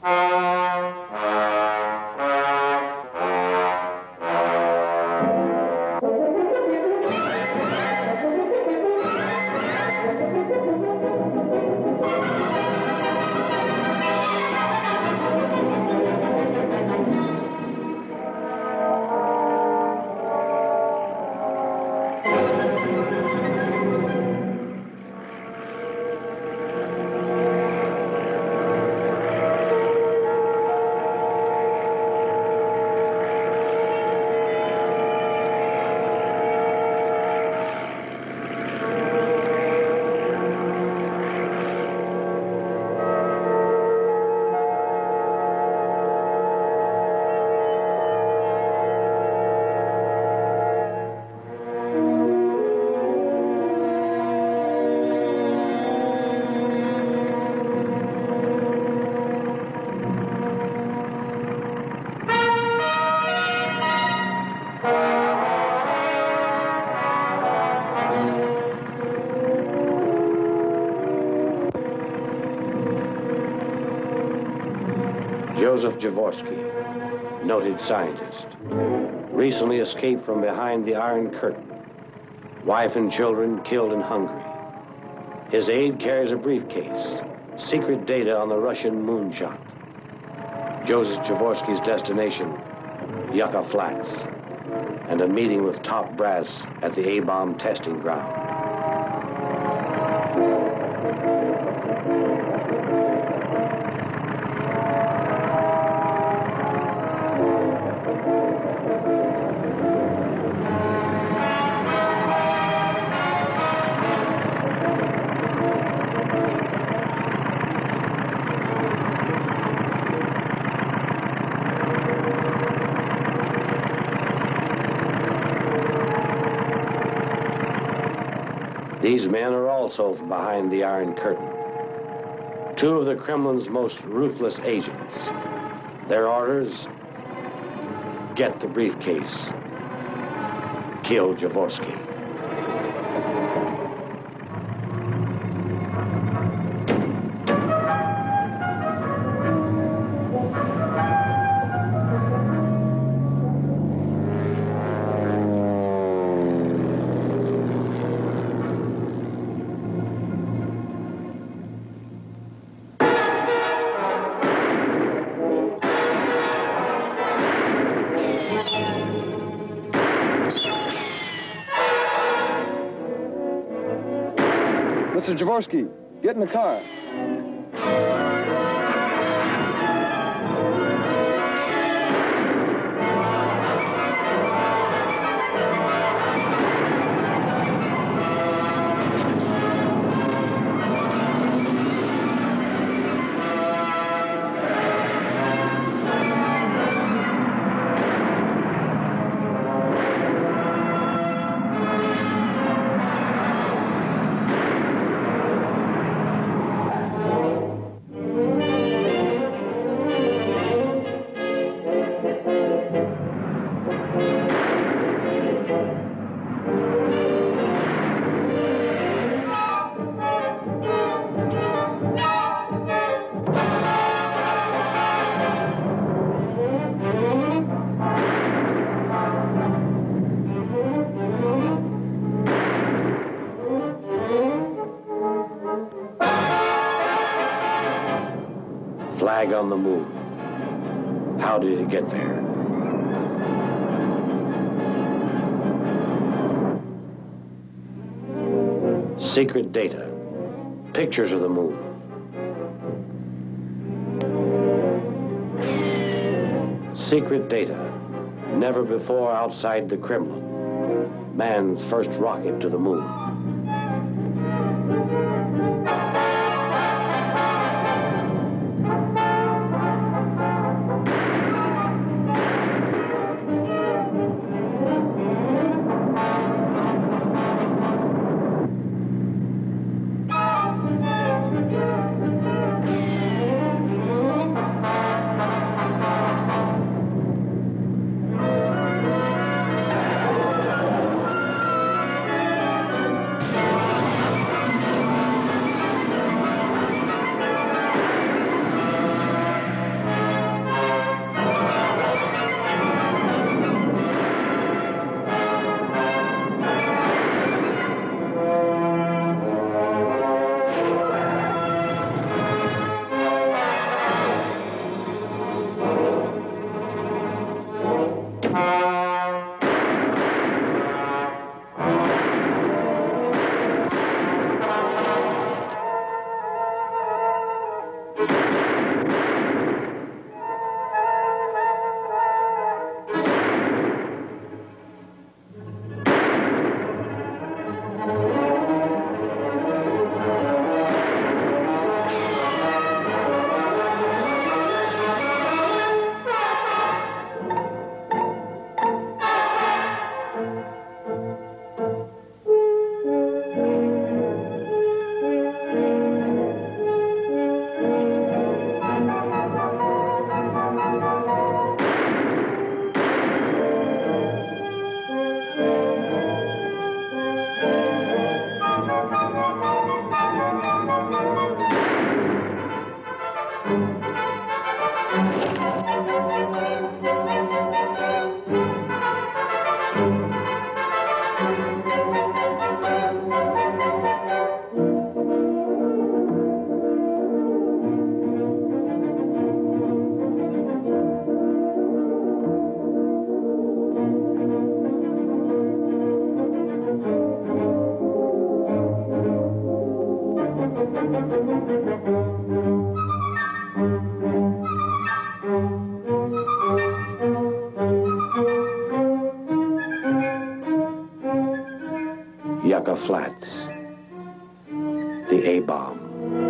Joseph Jaworski, noted scientist, recently escaped from behind the Iron Curtain. Wife and children killed in Hungary. His aide carries a briefcase, secret data on the Russian moonshot. Joseph Jaworski's destination, Yucca Flats, and a meeting with top brass at the A-bomb testing ground. These men are also behind the Iron Curtain. Two of the Kremlin's most ruthless agents. Their orders: get the briefcase, kill Jaworski. Mr. Jaworski, get in the car. Flag on the moon. How did it get there? Secret data. Pictures of the moon. Secret data. Never before outside the Kremlin. Man's first rocket to the moon. Yucca Flats, the A-bomb.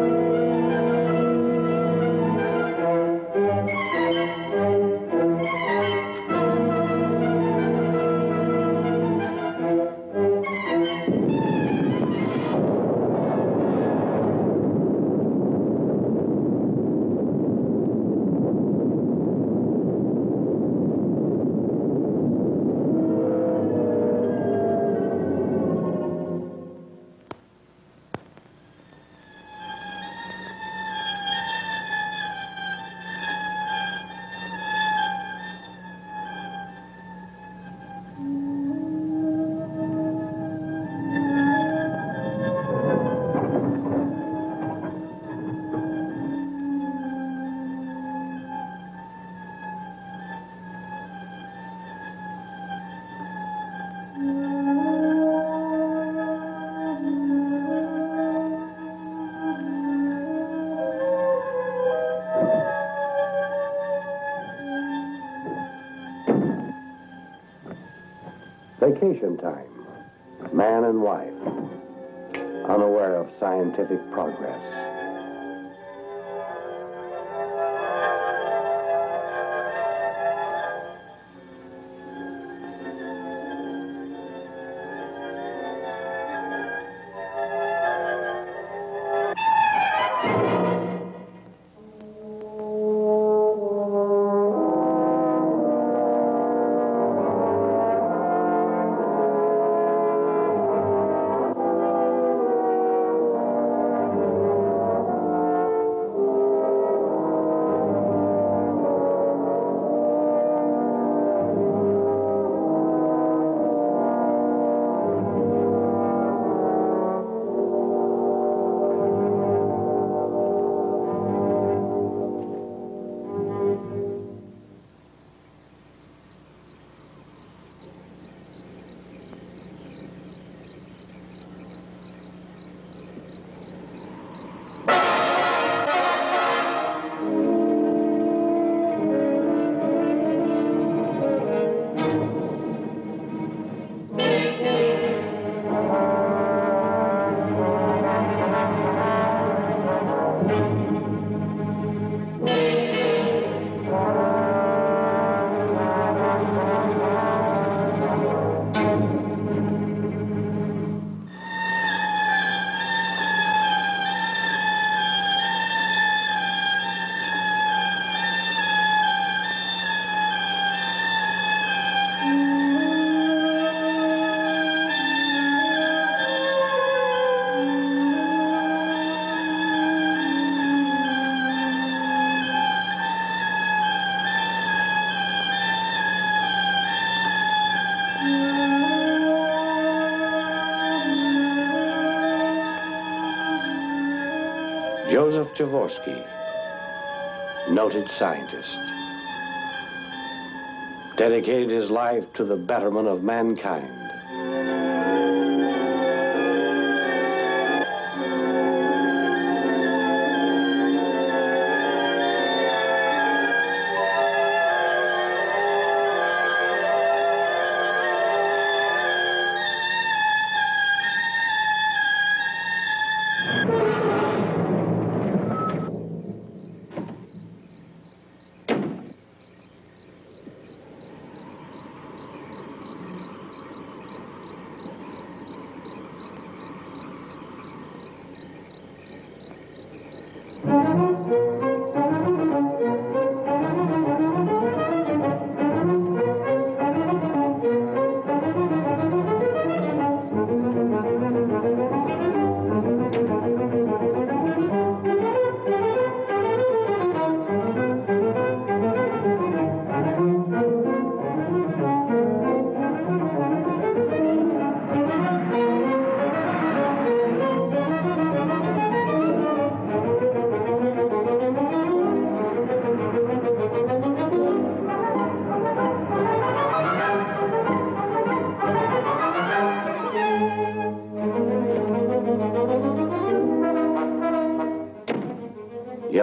Vacation time. Man and wife, unaware of scientific progress. Joseph Jaworski, noted scientist, dedicated his life to the betterment of mankind.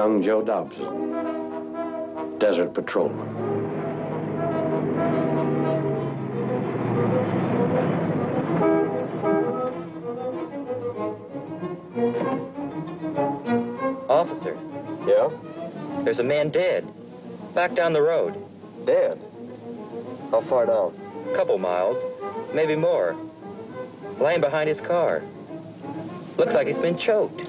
young Joe Dobson, desert patrolman. Officer, Yeah? there's a man dead. Back down the road. Dead? How far down? Couple miles, maybe more. Lying behind his car. Looks like he's been choked.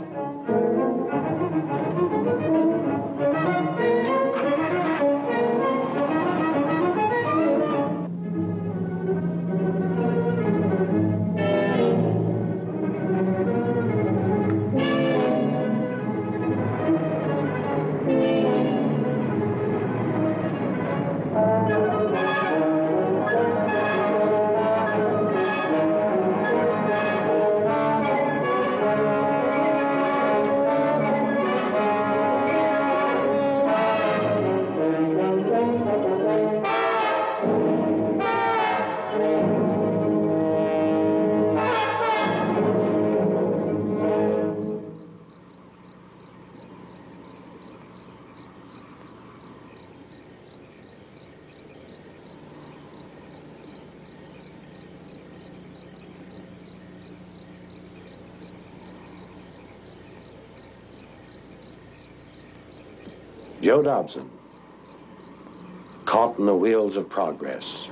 Joe Dobson, caught in the wheels of progress.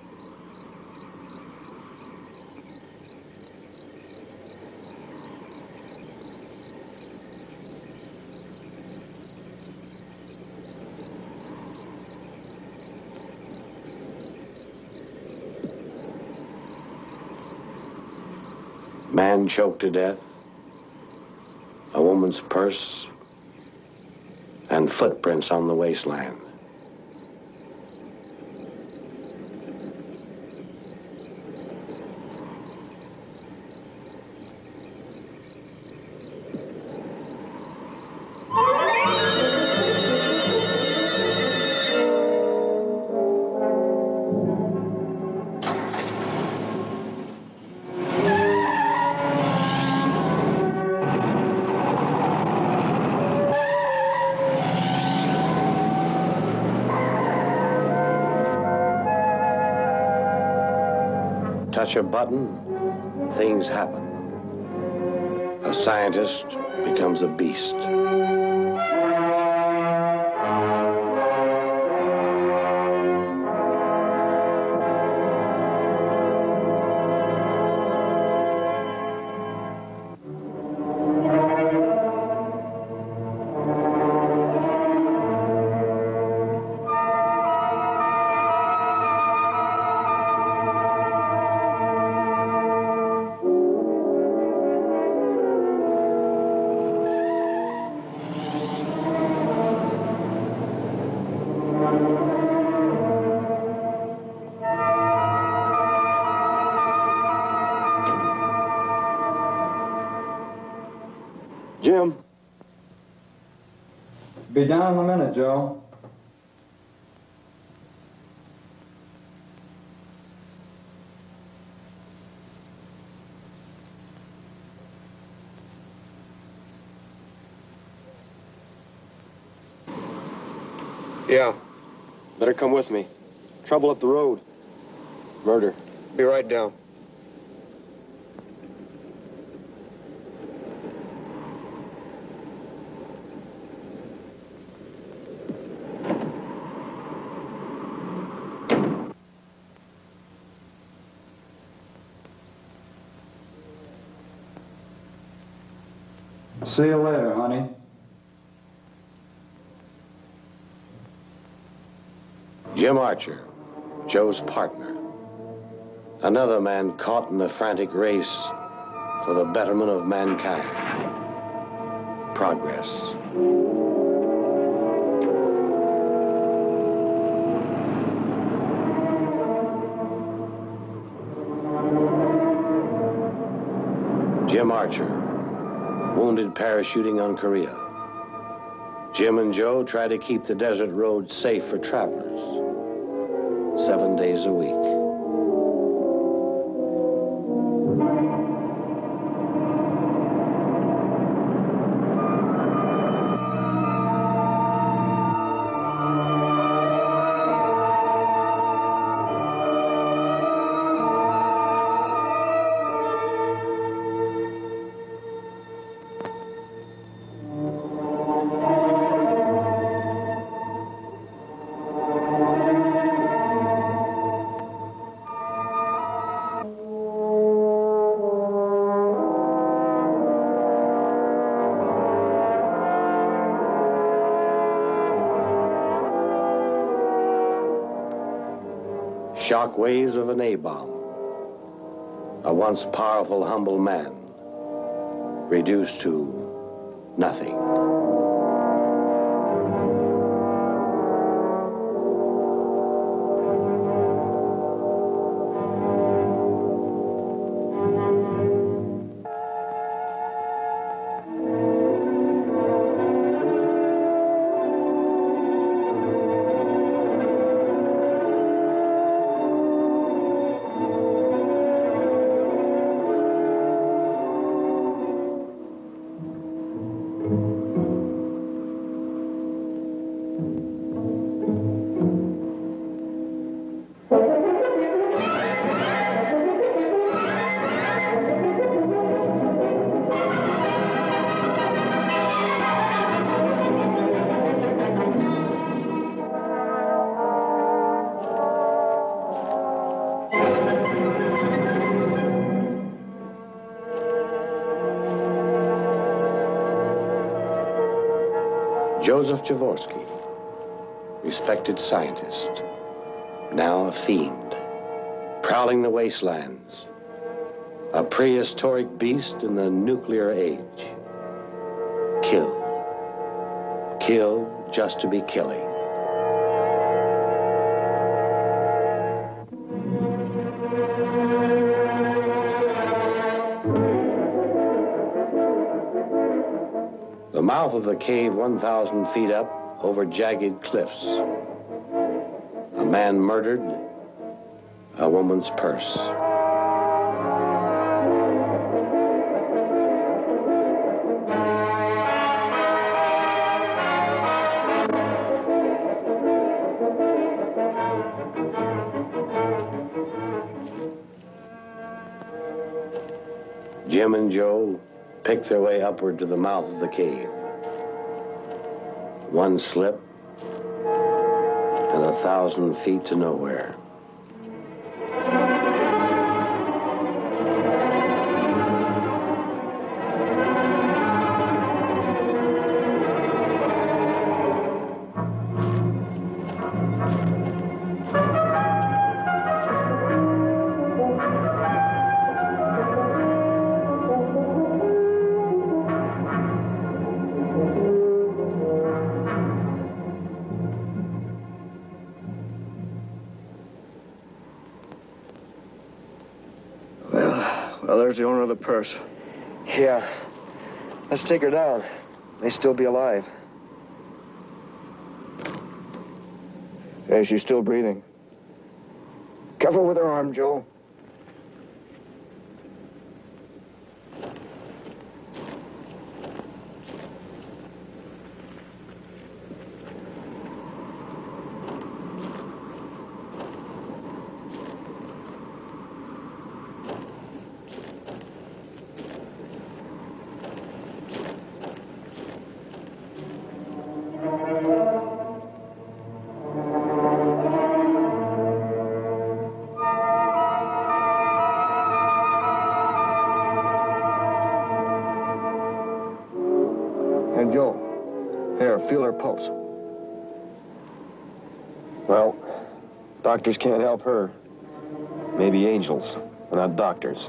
Man choked to death, a woman's purse, and footprints on the wasteland. Touch a button, things happen. A scientist becomes a beast. Jim? Be down in a minute, Joe. Yeah. Better come with me. Trouble up the road. Murder. Be right down. See you later, honey. Jim Archer, Joe's partner. Another man caught in a frantic race for the betterment of mankind. Progress. Jim Archer, wounded parachuting on Korea. Jim and Joe try to keep the desert road safe for travelers, 7 days a week. Shock waves of an A-bomb. A once powerful, humble man, reduced to nothing. Joseph Jaworski, respected scientist, now a fiend, prowling the wastelands, a prehistoric beast in the nuclear age. Killed just to be killing. The mouth of the cave 1,000 feet up over jagged cliffs. A man murdered, a woman's purse. Jim and Joe picked their way upward to the mouth of the cave. One slip, and 1,000 feet to nowhere. Well, there's the owner of the purse. Yeah. Let's take her down. May still be alive. Hey, she's still breathing. Careful with her arm, Joe. And Joe, here, feel her pulse. Well, doctors can't help her. Maybe angels, but not doctors.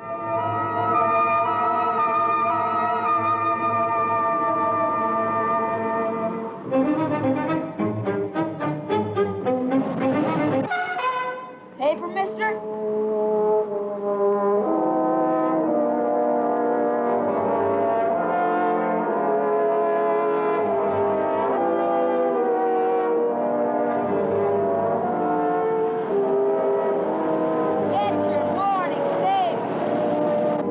Paper, mister? Get your morning paper.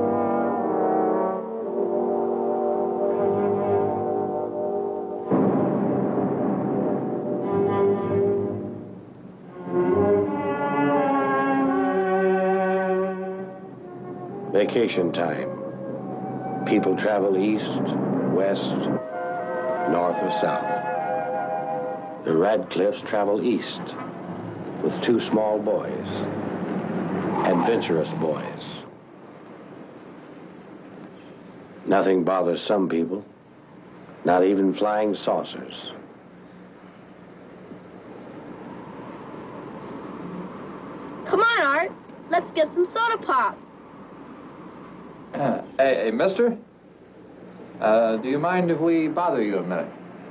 Vacation time. People travel east, west, north or south. The Radcliffes travel east with two small boys, adventurous boys. Nothing bothers some people, not even flying saucers. Let's get some soda pop. Hey, mister? Do you mind if we bother you a minute?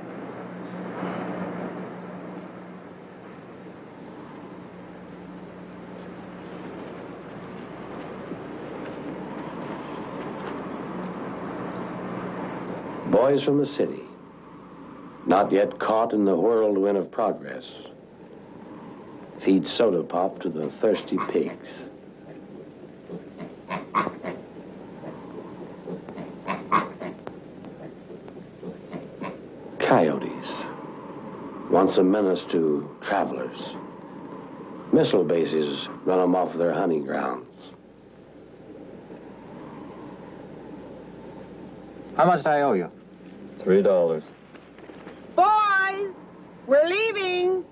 Boys from the city, not yet caught in the whirlwind of progress, feed soda pop to the thirsty pigs. Coyotes, once a menace to travelers. Missile bases run them off their hunting grounds. How much do I owe you? $3. Boys, we're leaving.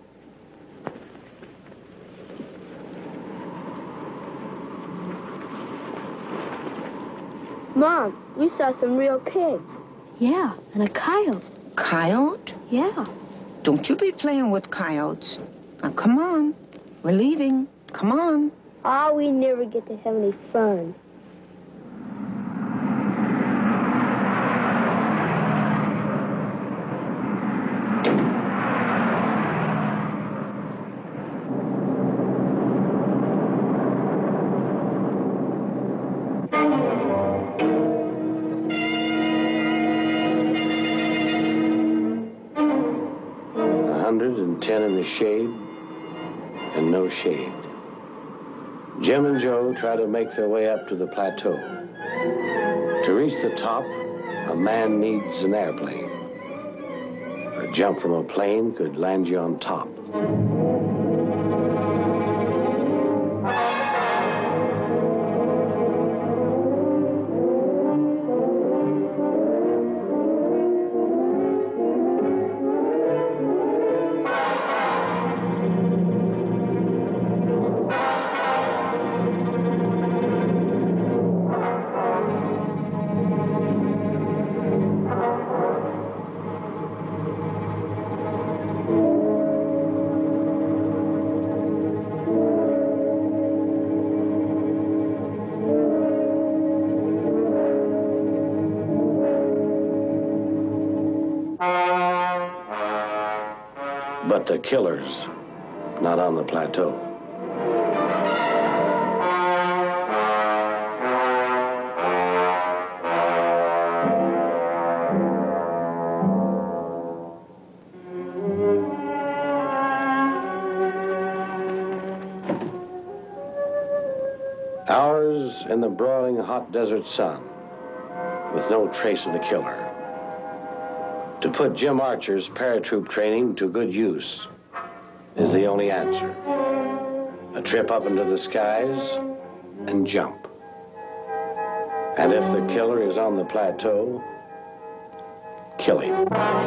Mom, we saw some real pigs. Yeah, and a coyote. Coyote? Yeah. Don't you be playing with coyotes. Now, come on. We're leaving. Come on. Oh, we never get to have any fun. In the shade and no shade. Jim and Joe try to make their way up to the plateau. To reach the top, a man needs an airplane. A jump from a plane could land you on top. But the killer's not on the plateau. Hours in the broiling hot desert sun with no trace of the killer. To put Jim Archer's paratroop training to good use is the only answer. A trip up into the skies and jump. And if the killer is on the plateau, kill him.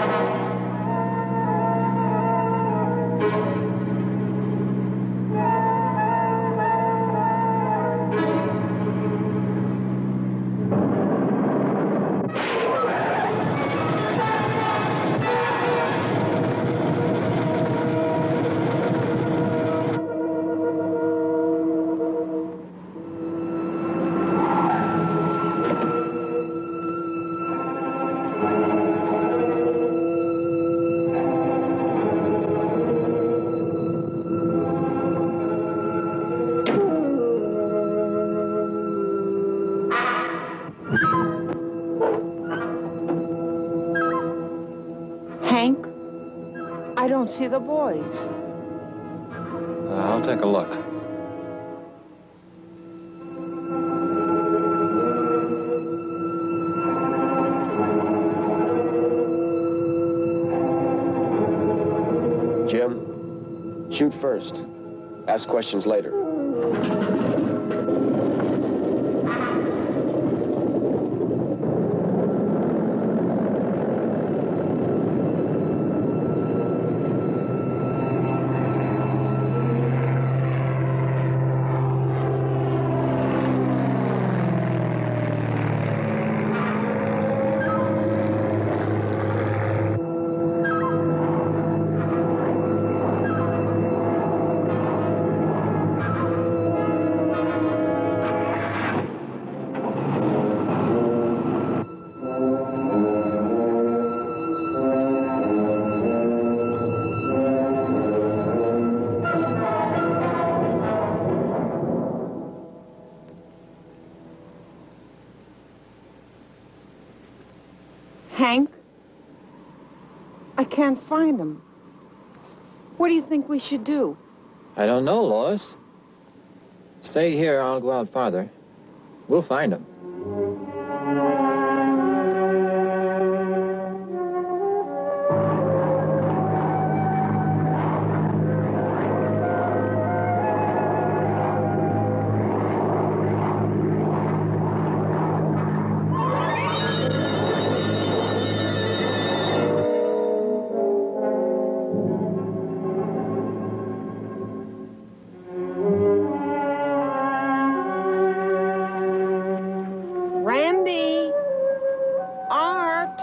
Hank, I don't see the boys. I'll take a look. Jim, shoot first. Ask questions later. Hank, I can't find him. What do you think we should do? I don't know, Lois. Stay here, I'll go out farther. We'll find him. Randy! Art!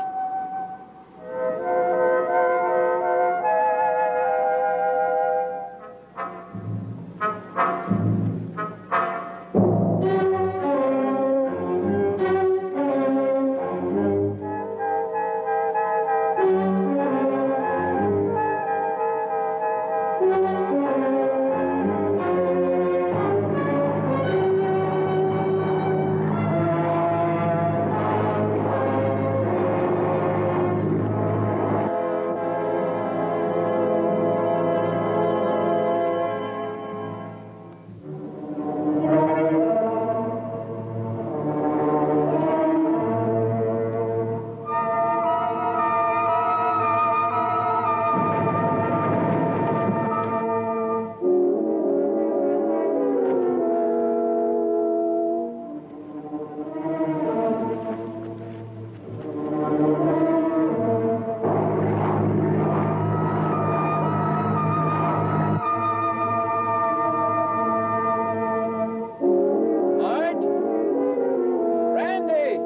Art? Randy!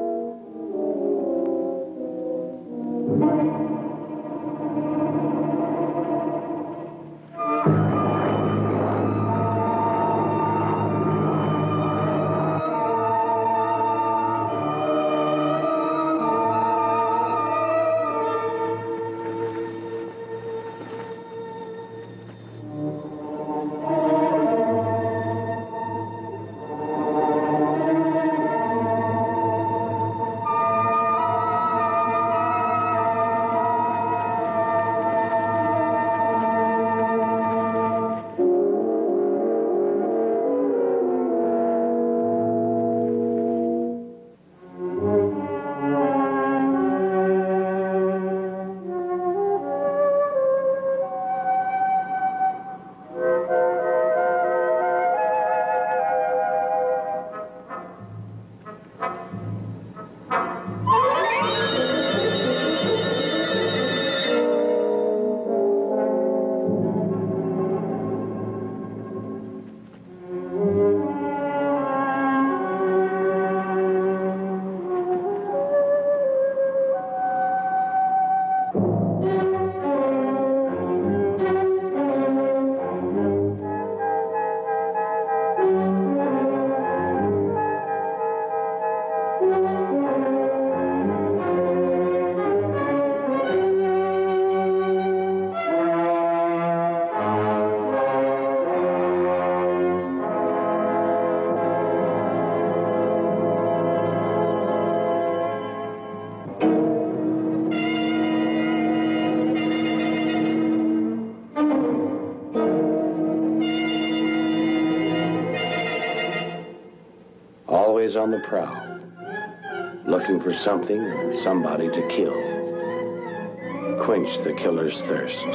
Always on the prowl, looking for something or somebody to kill. Quench the killer's thirst.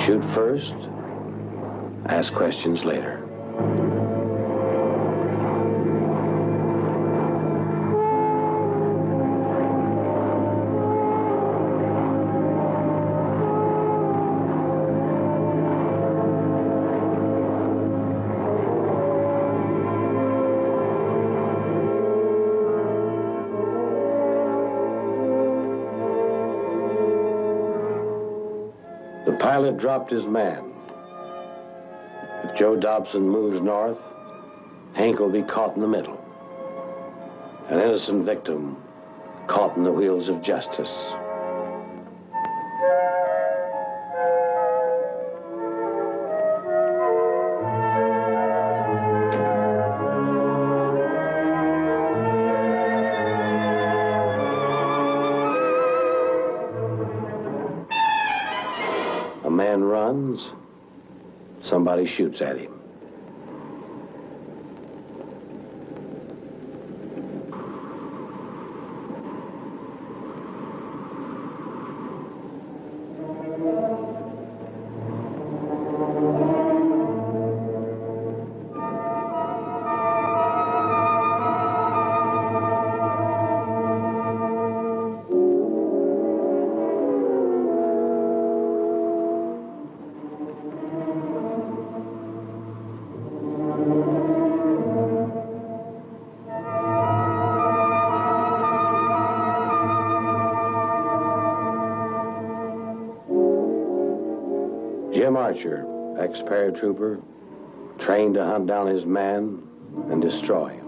Shoot first, ask questions later. The pilot dropped his man. If Joe Dobson moves north, Hank will be caught in the middle. An innocent victim caught in the wheels of justice. A man runs, somebody shoots at him. Jim Archer, ex-paratrooper, trained to hunt down his man and destroy him.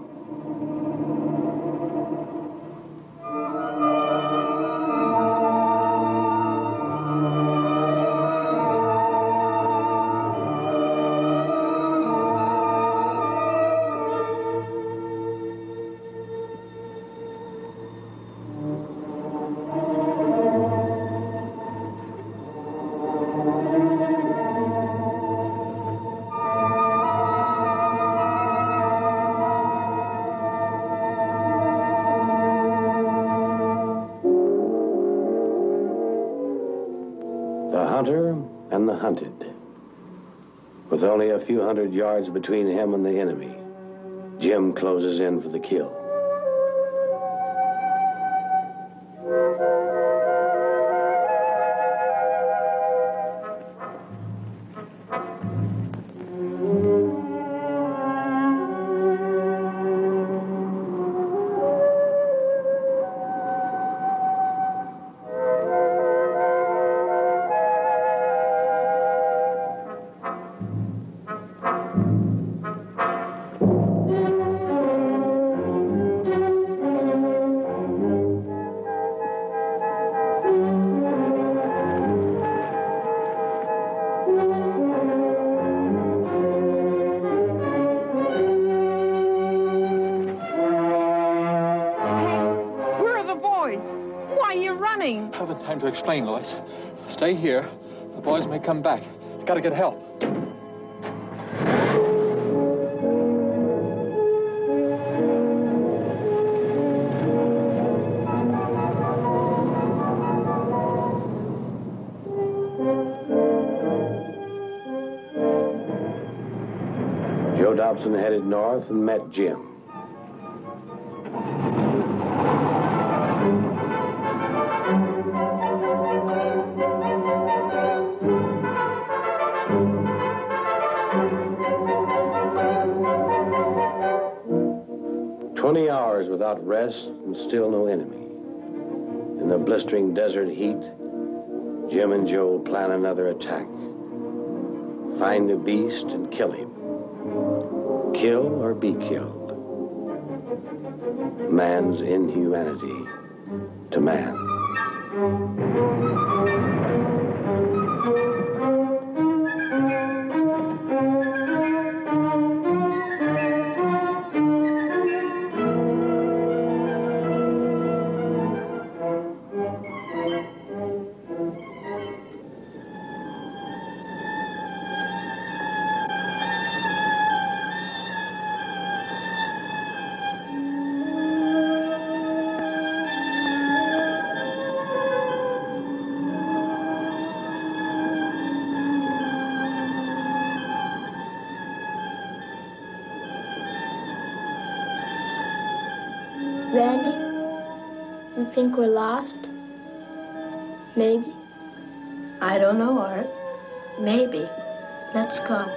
The hunter and the hunted. With only a few hundred yards between him and the enemy, Jim closes in for the kill. I haven't time to explain, Lois. Stay here. The boys may come back. I've got to get help. Joe Dobson headed north and met Jim. 20 hours without rest and still no enemy. In the blistering desert heat, Jim and Joe plan another attack. Find the beast and kill him. Kill or be killed. Man's inhumanity to man. Randy, you think we're lost? Maybe. I don't know, Art. Maybe. Let's go.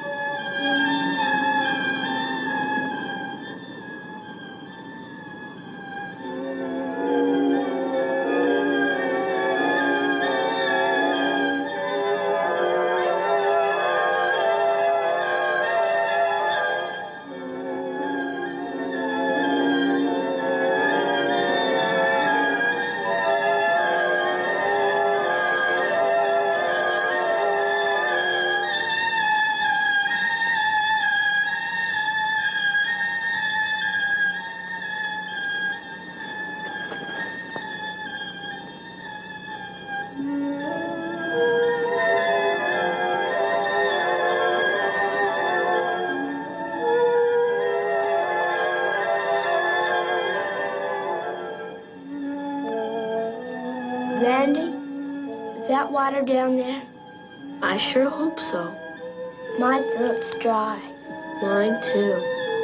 Randy, is that water down there? I sure hope so. My throat's dry. Mine, too.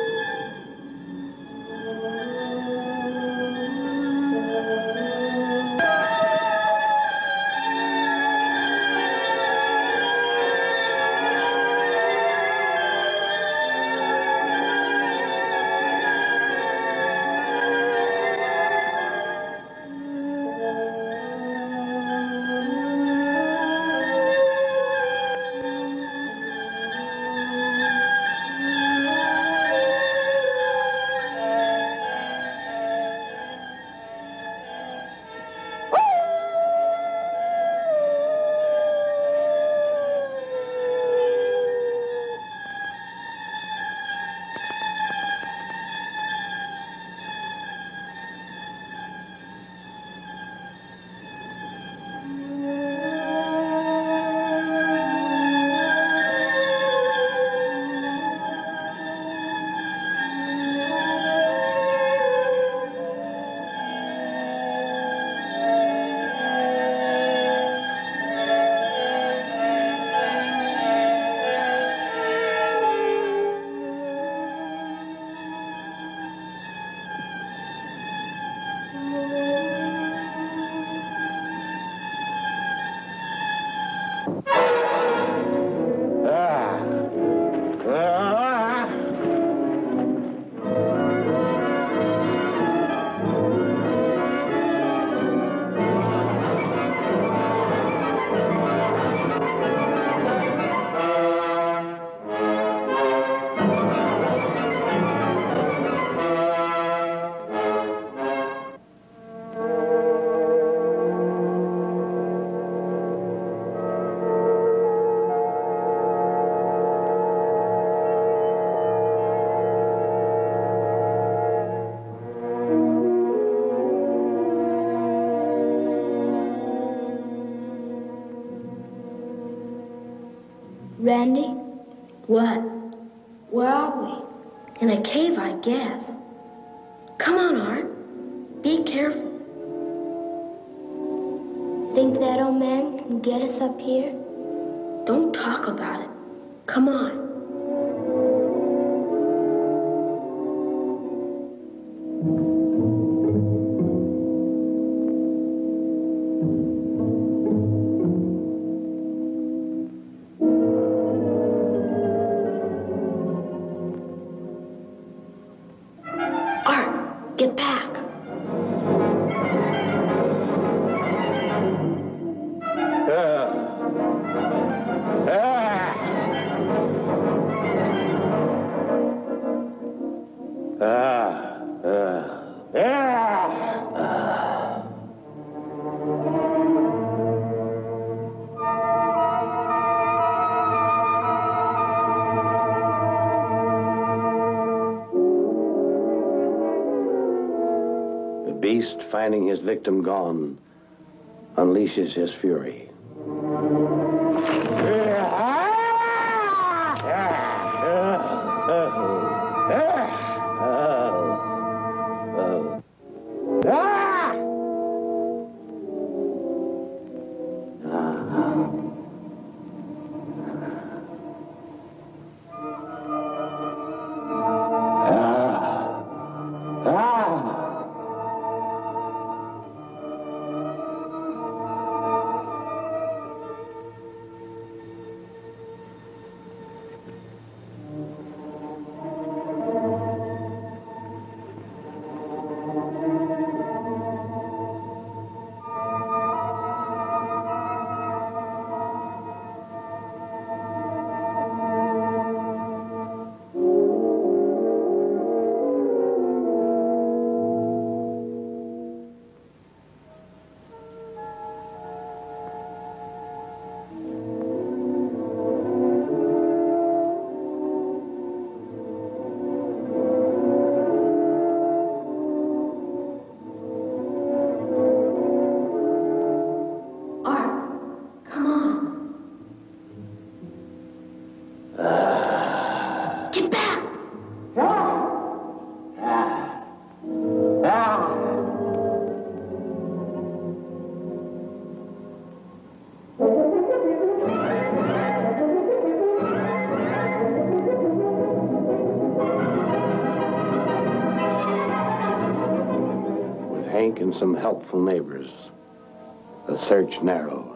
Randy, What? where are we? In a cave, I guess. Come on, Art. Be careful. Think that old man can get us up here? Don't talk about it. Come on. Art, get back. The beast, finding his victim gone, unleashes his fury. some helpful neighbors. The search narrows.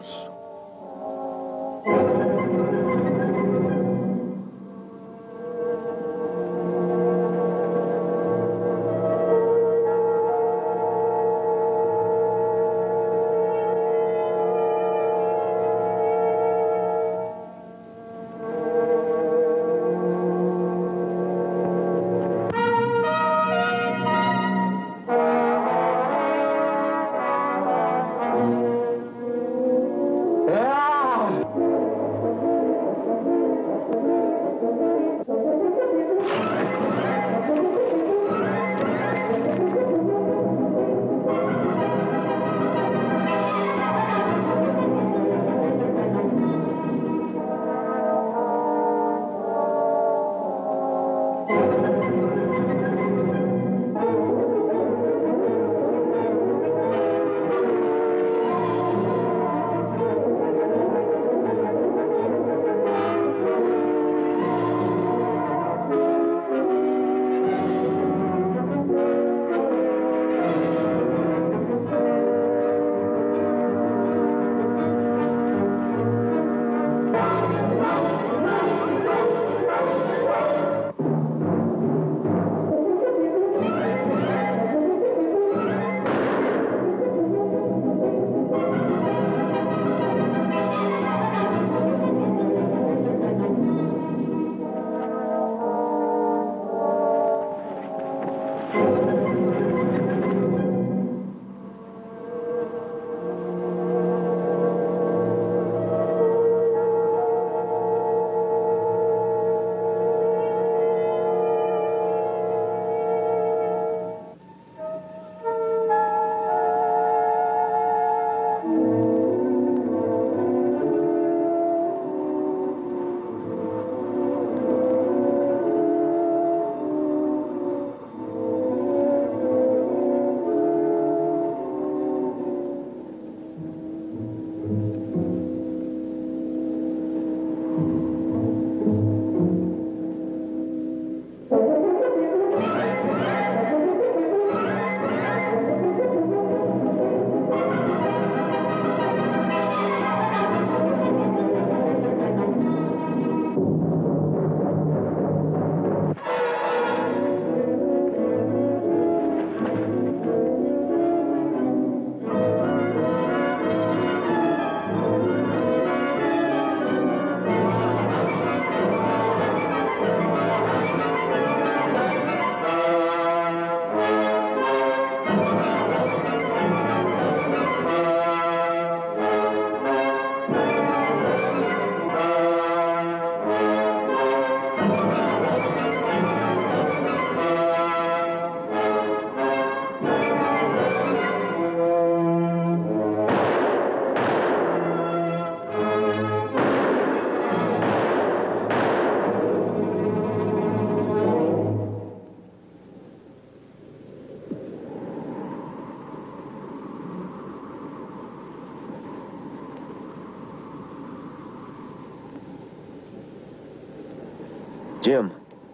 Jim,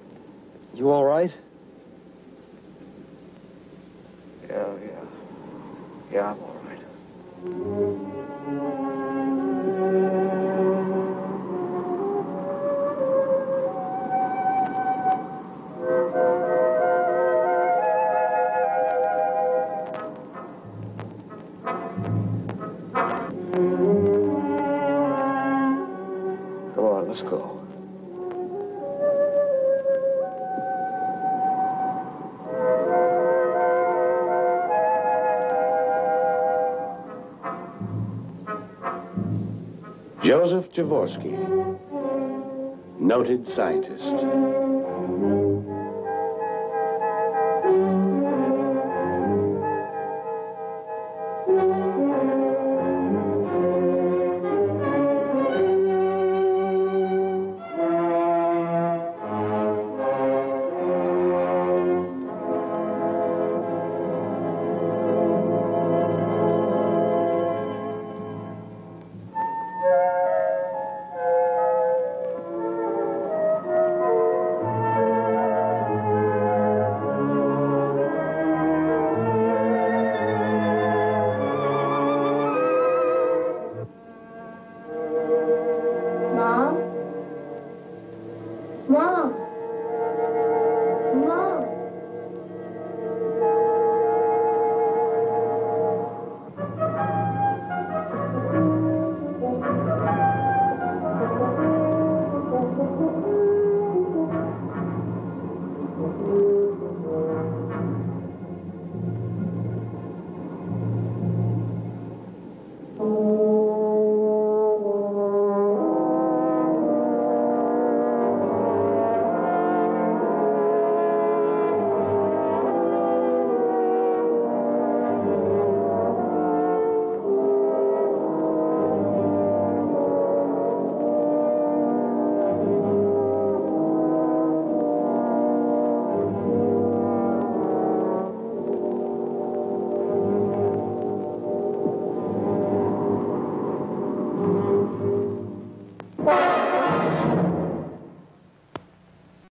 you all right? Yeah, I'm all right. Come on, let's go. Joseph Jaworski, noted scientist.